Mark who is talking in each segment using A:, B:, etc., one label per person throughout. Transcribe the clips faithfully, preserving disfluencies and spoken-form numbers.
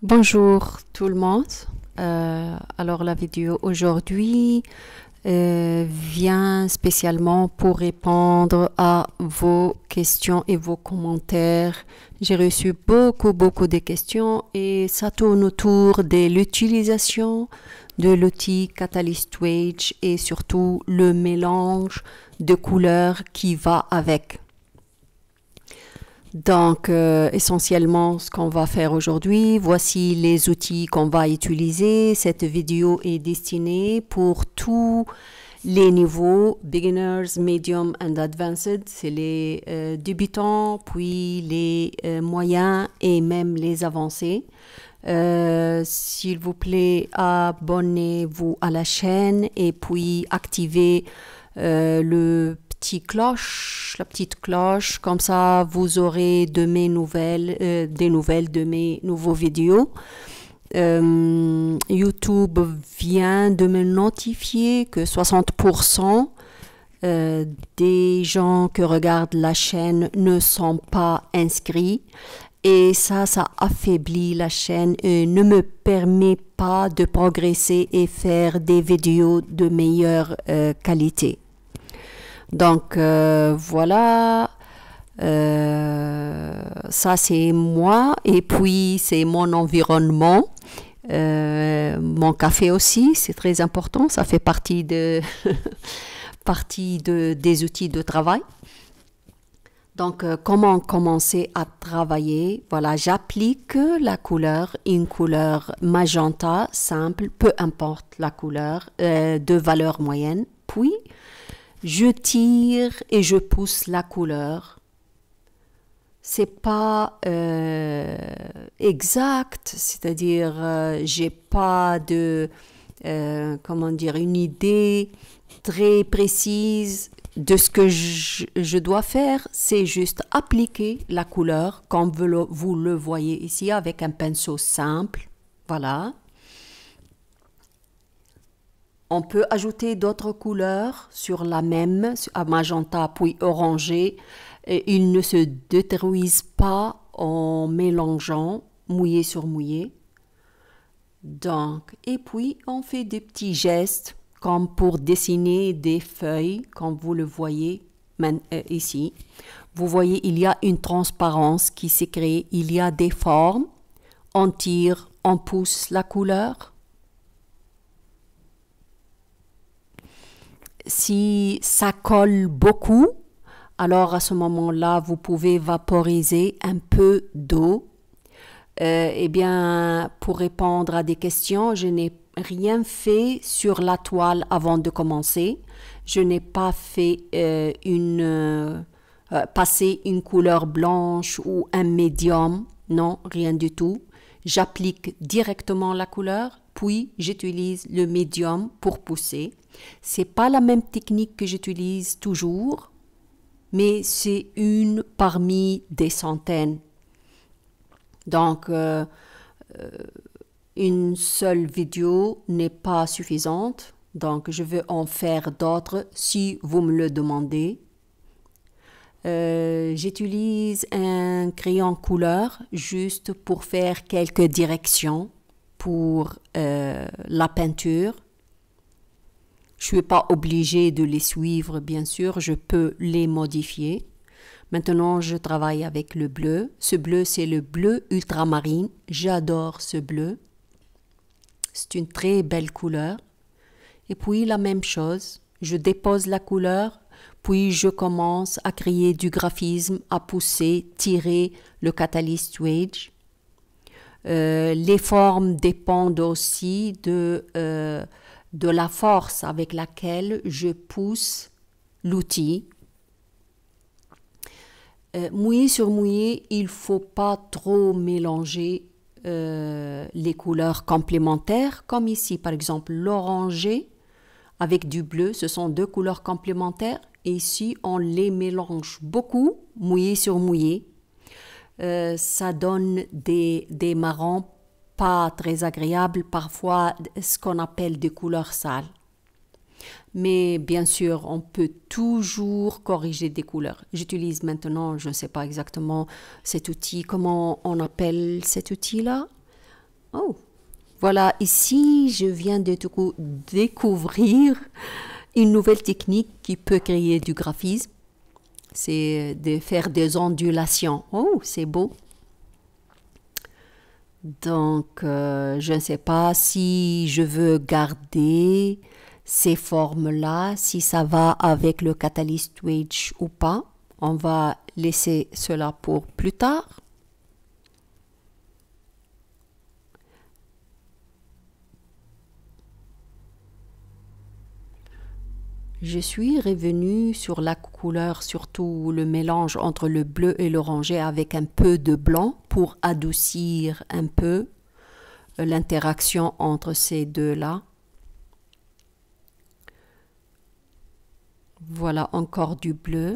A: Bonjour tout le monde. Euh, alors la vidéo aujourd'hui euh, vient spécialement pour répondre à vos questions et vos commentaires. J'ai reçu beaucoup beaucoup de questions et ça tourne autour de l'utilisation de l'outil Catalyst Wage et surtout le mélange de couleurs qui va avec. Donc, euh, essentiellement, ce qu'on va faire aujourd'hui, voici les outils qu'on va utiliser. Cette vidéo est destinée pour tous les niveaux, beginners, medium and advanced. C'est les euh, débutants, puis les euh, moyens et même les avancés. Euh, s'il vous plaît, abonnez-vous à la chaîne et puis activez euh, le petit cloche, la petite cloche, comme ça vous aurez de mes nouvelles, euh, des nouvelles de mes nouveaux vidéos. Euh, YouTube vient de me notifier que soixante pour cent euh, des gens qui regardent la chaîne ne sont pas inscrits. Et ça, ça affaiblit la chaîne et ne me permet pas de progresser et faire des vidéos de meilleure euh, qualité. Donc euh, voilà, euh, ça c'est moi et puis c'est mon environnement, euh, mon café aussi, c'est très important, ça fait partie, de partie de, des outils de travail. Donc euh, comment commencer à travailler? Voilà, j'applique la couleur, une couleur magenta simple, peu importe la couleur, euh, de valeur moyenne, puis je tire et je pousse la couleur. C'est pas euh, exact, c'est-à-dire euh, j'ai pas de euh, comment dire une idée très précise de ce que je, je dois faire. C'est juste appliquer la couleur comme vous le, vous le voyez ici avec un pinceau simple. Voilà. On peut ajouter d'autres couleurs sur la même, à magenta puis orangé. Et ils ne se détruisent pas en mélangeant mouillé sur mouillé. Donc, et puis on fait des petits gestes comme pour dessiner des feuilles, comme vous le voyez ici. Vous voyez, il y a une transparence qui s'est créée, il y a des formes. On tire, on pousse la couleur. Si ça colle beaucoup, alors à ce moment-là, vous pouvez vaporiser un peu d'eau. Euh, eh bien, pour répondre à des questions, je n'ai rien fait sur la toile avant de commencer. Je n'ai pas fait euh, une euh, passer une couleur blanche ou un médium. Non, rien du tout. J'applique directement la couleur, puis j'utilise le médium pour pousser. C'est pas la même technique que j'utilise toujours, mais c'est une parmi des centaines. Donc, euh, euh, une seule vidéo n'est pas suffisante. Donc, je veux en faire d'autres si vous me le demandez. Euh, j'utilise un crayon couleur juste pour faire quelques directions pour euh, la peinture. Je ne suis pas obligée de les suivre, bien sûr, je peux les modifier. Maintenant, je travaille avec le bleu. Ce bleu, c'est le bleu ultramarine. J'adore ce bleu. C'est une très belle couleur. Et puis, la même chose, je dépose la couleur, puis je commence à créer du graphisme, à pousser, tirer le Catalyst Wage. Euh, les formes dépendent aussi de... Euh, de la force avec laquelle je pousse l'outil. Euh, mouillé sur mouillé, il ne faut pas trop mélanger euh, les couleurs complémentaires, comme ici par exemple l'orangé avec du bleu, ce sont deux couleurs complémentaires, et ici on les mélange beaucoup, mouillé sur mouillé. Euh, ça donne des, des marrons pas très agréable, parfois ce qu'on appelle des couleurs sales. Mais bien sûr, on peut toujours corriger des couleurs. J'utilise maintenant, je ne sais pas exactement cet outil, comment on appelle cet outil-là. Oh, voilà, ici, je viens de découvrir une nouvelle technique qui peut créer du graphisme. C'est de faire des ondulations. Oh, c'est beau. Donc, euh, je ne sais pas si je veux garder ces formes-là, si ça va avec le Catalyst Wedge ou pas. On va laisser cela pour plus tard. Je suis revenue sur la couleur, surtout le mélange entre le bleu et l'orangé avec un peu de blanc pour adoucir un peu l'interaction entre ces deux-là. Voilà encore du bleu.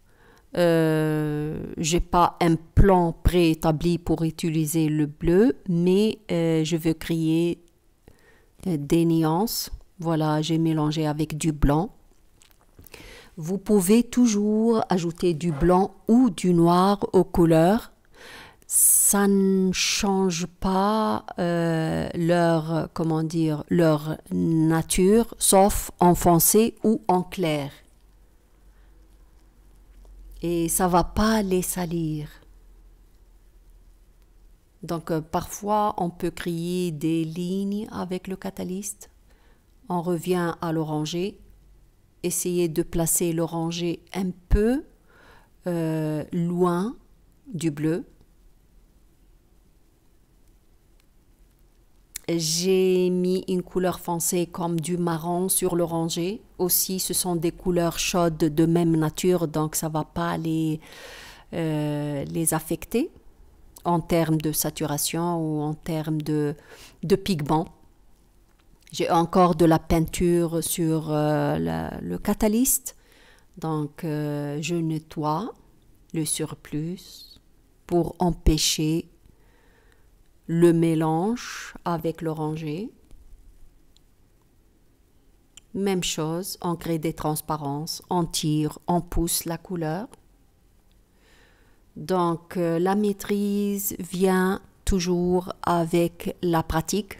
A: Euh, j'ai pas un plan préétabli pour utiliser le bleu, mais euh, je veux créer euh, des nuances. Voilà, j'ai mélangé avec du blanc. Vous pouvez toujours ajouter du blanc ou du noir aux couleurs. Ça ne change pas euh, leur, comment dire, leur nature, sauf en foncé ou en clair. Et ça ne va pas les salir. Donc euh, parfois, on peut créer des lignes avec le catalyste. On revient à l'orangé. Essayez de placer l'orangé un peu euh, loin du bleu. J'ai mis une couleur foncée comme du marron sur l'orangé. Aussi, ce sont des couleurs chaudes de même nature, donc ça ne va pas les, euh, les affecter en termes de saturation ou en termes de, de pigments. J'ai encore de la peinture sur euh, la, le catalyste, donc euh, je nettoie le surplus pour empêcher le mélange avec l'orangé. Même chose, on crée des transparences, on tire, on pousse la couleur. Donc euh, la maîtrise vient toujours avec la pratique.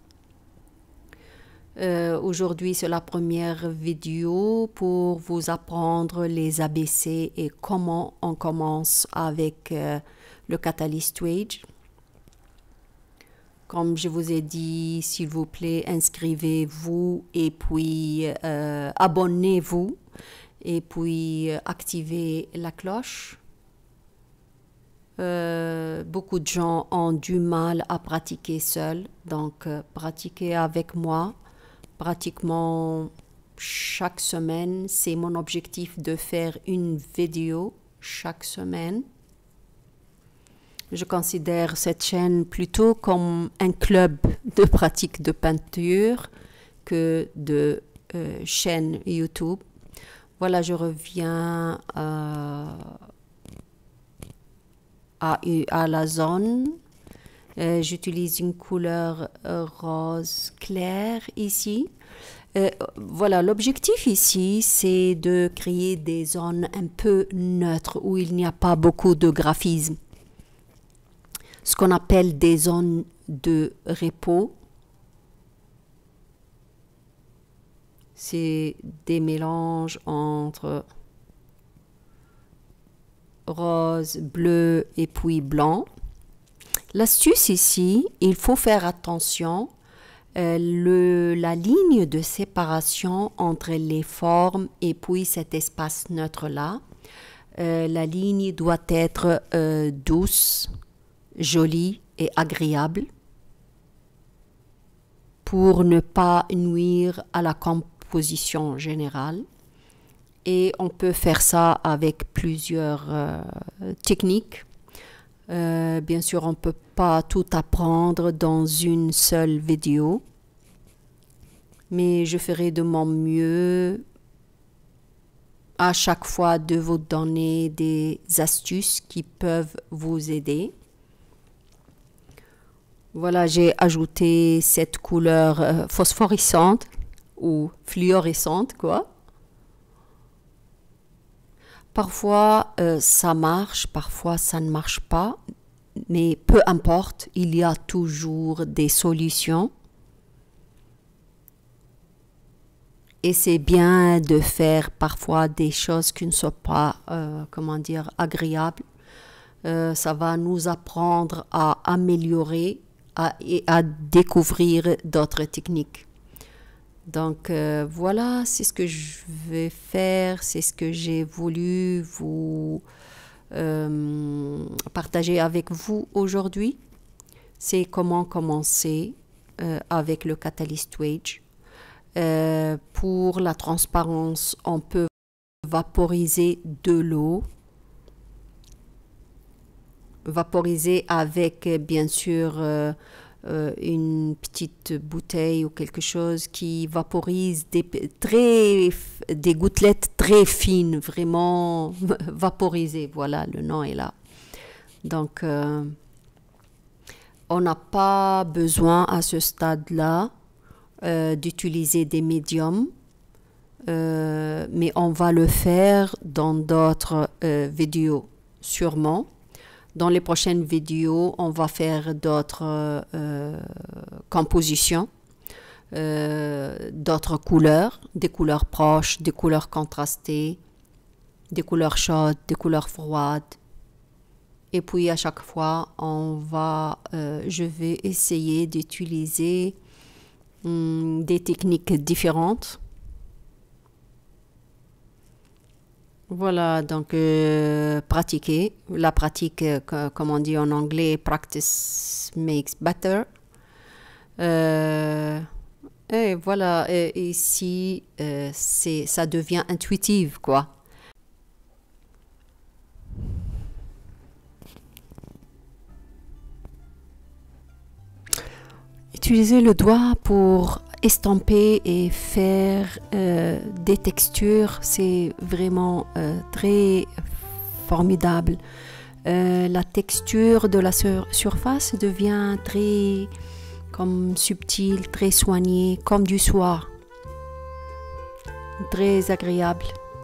A: Euh, aujourd'hui, c'est la première vidéo pour vous apprendre les A B C et comment on commence avec euh, le Catalyst Wedge. Comme je vous ai dit, s'il vous plaît, inscrivez-vous et puis euh, abonnez-vous et puis euh, activez la cloche. Euh, beaucoup de gens ont du mal à pratiquer seuls, donc euh, pratiquez avec moi. Pratiquement chaque semaine, c'est mon objectif de faire une vidéo chaque semaine. Je considère cette chaîne plutôt comme un club de pratique de peinture que de euh, chaîne YouTube. Voilà, je reviens euh, à, à la zone. Euh, J'utilise une couleur euh, rose clair ici. Euh, voilà, l'objectif ici, c'est de créer des zones un peu neutres où il n'y a pas beaucoup de graphisme. Ce qu'on appelle des zones de repos. C'est des mélanges entre rose, bleu et puis blanc. L'astuce ici, il faut faire attention, euh, le, la ligne de séparation entre les formes et puis cet espace neutre-là, euh, la ligne doit être euh, douce, jolie et agréable pour ne pas nuire à la composition générale. Et on peut faire ça avec plusieurs euh, techniques. Euh, bien sûr, on ne peut pas tout apprendre dans une seule vidéo, mais je ferai de mon mieux à chaque fois de vous donner des astuces qui peuvent vous aider. Voilà, j'ai ajouté cette couleur euh, phosphorescente ou fluorescente, quoi. Parfois, euh, ça marche, parfois, ça ne marche pas. mais peu importe, il y a toujours des solutions. Et c'est bien de faire parfois des choses qui ne sont pas, euh, comment dire, agréables. Euh, ça va nous apprendre à améliorer à, et à découvrir d'autres techniques. Donc euh, voilà, c'est ce que je vais faire, c'est ce que j'ai voulu vous euh, partager avec vous aujourd'hui. C'est comment commencer euh, avec le Catalyst Wage. Euh, pour la transparence, on peut vaporiser de l'eau. Vaporiser avec, bien sûr, euh, euh, une petite bouteille ou quelque chose qui vaporise des, très, des gouttelettes très fines, vraiment vaporisées. Voilà, le nom est là. Donc, euh, on n'a pas besoin à ce stade-là Euh, d'utiliser des médiums, euh, mais on va le faire dans d'autres euh, vidéos, sûrement. Dans les prochaines vidéos, on va faire d'autres euh, compositions, euh, d'autres couleurs, des couleurs proches, des couleurs contrastées, des couleurs chaudes, des couleurs froides. Et puis à chaque fois, on va, euh, je vais essayer d'utiliser des techniques différentes. Voilà, donc euh, pratiquer. La pratique, euh, comme on dit en anglais, practice makes better. Euh, et voilà, et ici, euh, c'est, ça devient intuitif, quoi. Utiliser le doigt pour estamper et faire euh, des textures, c'est vraiment euh, très formidable. Euh, la texture de la sur surface devient très comme subtile, très soignée, comme du soie. Très agréable.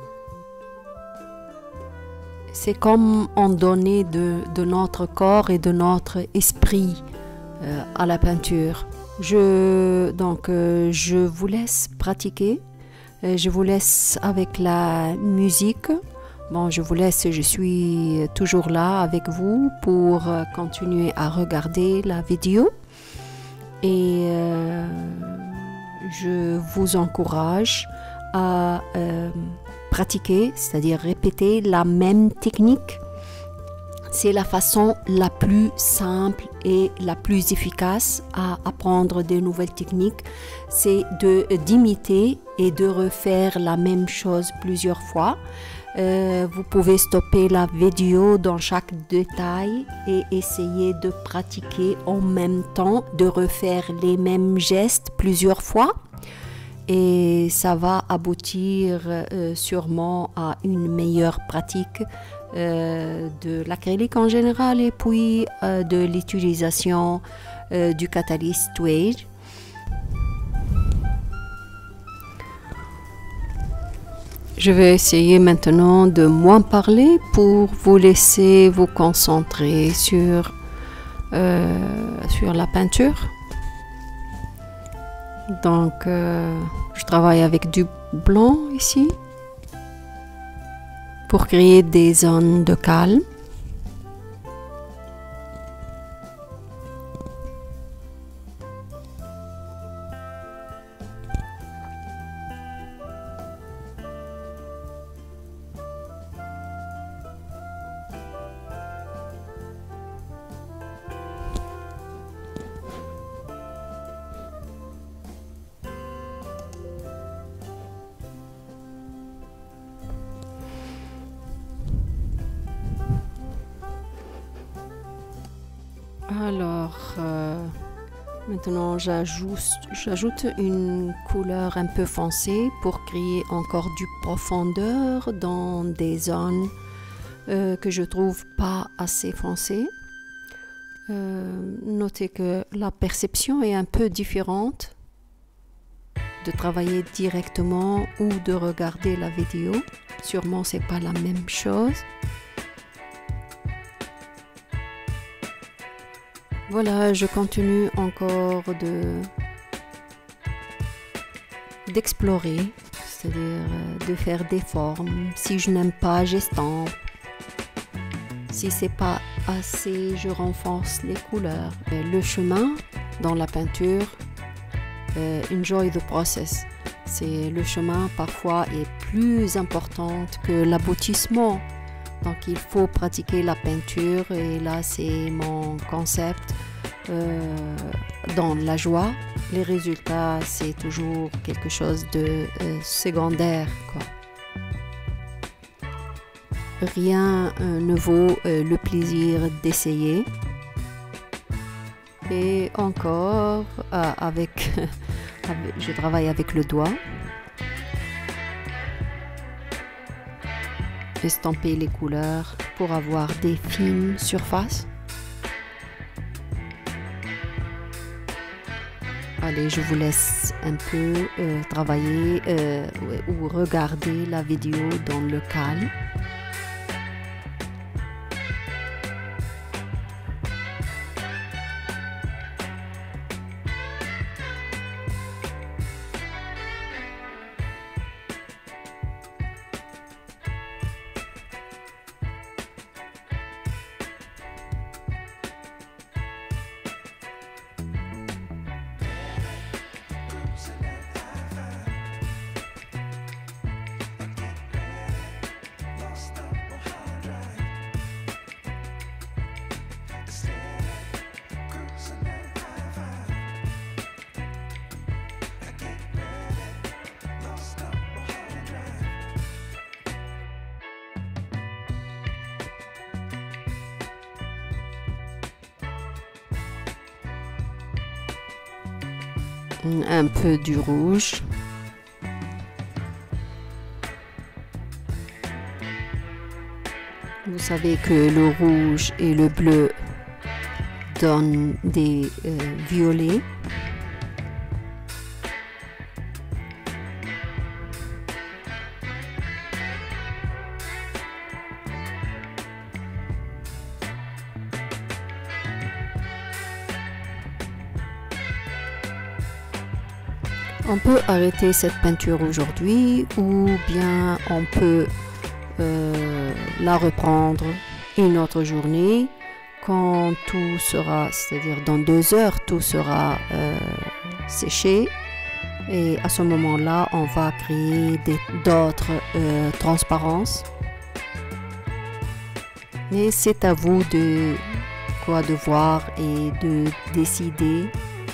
A: C'est comme on donnait de, de notre corps et de notre esprit euh, à la peinture. Je, donc, euh, je vous laisse pratiquer. Euh, je vous laisse avec la musique. Bon, je vous laisse, je suis toujours là avec vous pour euh, continuer à regarder la vidéo. Et euh, je vous encourage à euh, pratiquer, c'est-à-dire répéter la même technique. C'est la façon la plus simple et la plus efficace à apprendre de nouvelles techniques. C'est de d'imiter et de refaire la même chose plusieurs fois. Euh, vous pouvez stopper la vidéo dans chaque détail et essayer de pratiquer en même temps, de refaire les mêmes gestes plusieurs fois. Et ça va aboutir euh, sûrement à une meilleure pratique Euh, de l'acrylique en général et puis euh, de l'utilisation euh, du Catalyst Wage. Je vais essayer maintenant de moins parler pour vous laisser vous concentrer sur, euh, sur la peinture. Donc, euh, je travaille avec du blanc ici, pour créer des zones de calme. Alors, euh, maintenant j'ajoute, j'ajoute une couleur un peu foncée pour créer encore du profondeur dans des zones euh, que je trouve pas assez foncées. Euh, notez que la perception est un peu différente de travailler directement ou de regarder la vidéo. Sûrement c'est pas la même chose. Voilà, je continue encore de d'explorer, c'est-à-dire de faire des formes. Si je n'aime pas, j'estompe. Si c'est pas assez, je renforce les couleurs. Le chemin dans la peinture, euh, enjoy the process. C'est le chemin parfois est plus important que l'aboutissement. Donc il faut pratiquer la peinture et là c'est mon concept. Euh, dans la joie, les résultats c'est toujours quelque chose de euh, secondaire, quoi. Rien euh, ne vaut euh, le plaisir d'essayer. Et encore euh, avec, avec je travaille avec le doigt, estomper les couleurs pour avoir des fines surfaces. Allez, je vous laisse un peu euh, travailler euh, ou regarder la vidéo dans le calme. Un peu du rouge. Vous savez que le rouge et le bleu donnent des euh, violets. On peut arrêter cette peinture aujourd'hui ou bien on peut euh, la reprendre une autre journée quand tout sera, c'est-à-dire dans deux heures, tout sera euh, séché. Et à ce moment-là, on va créer d'autres euh, transparences. Mais c'est à vous de, quoi, de voir et de décider.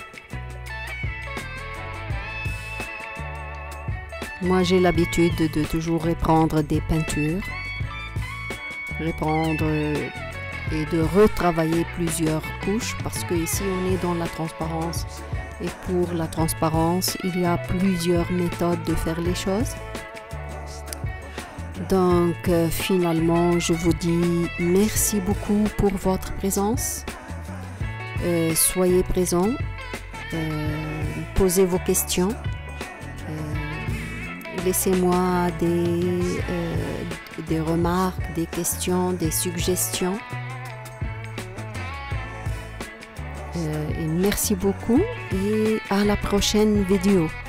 A: Moi, j'ai l'habitude de, de toujours reprendre des peintures, reprendre et de retravailler plusieurs couches parce que ici on est dans la transparence et pour la transparence, il y a plusieurs méthodes de faire les choses. Donc, euh, finalement, je vous dis merci beaucoup pour votre présence. Euh, soyez présents, euh, posez vos questions. Laissez-moi des, euh, des remarques, des questions, des suggestions. Euh, et merci beaucoup et à la prochaine vidéo.